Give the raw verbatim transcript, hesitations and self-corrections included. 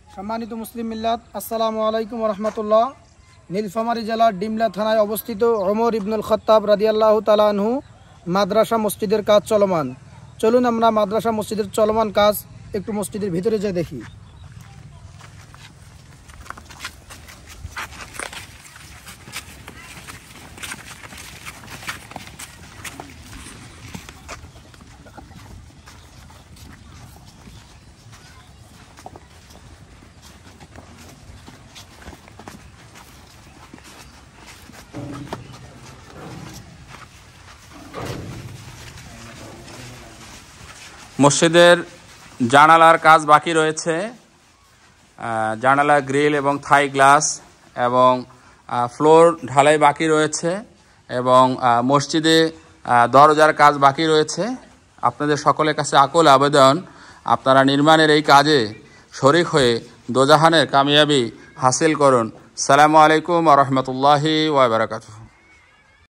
সম্মানিত মুসলিম মিল্লাত, আসসালামু আলাইকুম ওয়া রাহমাতুল্লাহ। নীলফামারী জেলার ডিমলা থানায় অবস্থিত ওমর ইবনুল খাত্তাব রাদিয়াল্লাহু তাআলা আনহু মাদ্রাসা মসজিদের কাজ চলমান। চলুন আমরা মাদ্রাসা মসজিদের চলমান কাজ একটু মসজিদের ভিতরে যেয়ে দেখি। মসজিদের জানালার কাজ বাকি রয়েছে। জানালা গ্রিল এবং থাই গ্লাস এবং ফ্লোর ঢালাই বাকি রয়েছে এবং মসজিদে দরজার কাজ বাকি রয়েছে। আপনাদের সকলের কাছে আকুল আবেদন, আপনারা নির্মাণের এই কাজে শরীক হয়ে দোজাহানের কামিয়াবি হাসিল করুন। আসসালামু আলাইকুম ওয়া রাহমাতুল্লাহি ওয়া বারাকাতুহু।